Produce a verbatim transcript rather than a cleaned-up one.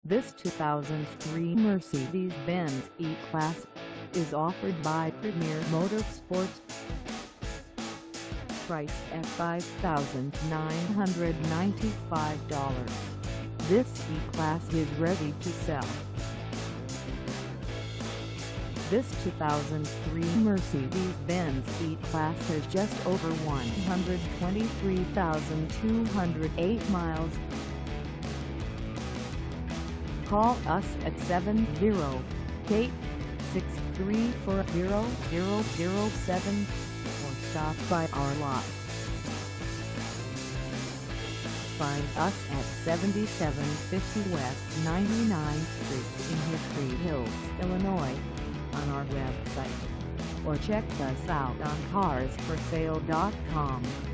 This two thousand three Mercedes-Benz E-Class is offered by Premiere Motorsports. Priced at five thousand nine hundred ninety-five dollars, this E-Class is ready to sell. This two thousand three Mercedes-Benz E-Class has just over one hundred twenty-three thousand two hundred eight miles. Call us at seven zero eight, six three four, zero zero zero seven or stop by our lot. Find us at seventy-seven fifty West ninety-ninth Street in Hickory Hills, Illinois, on our website, or check us out on cars for sale dot com.